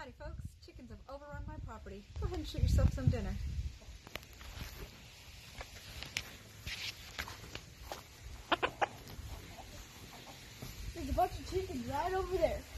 Howdy folks, chickens have overrun my property. Go ahead and shoot yourself some dinner. There's a bunch of chickens right over there.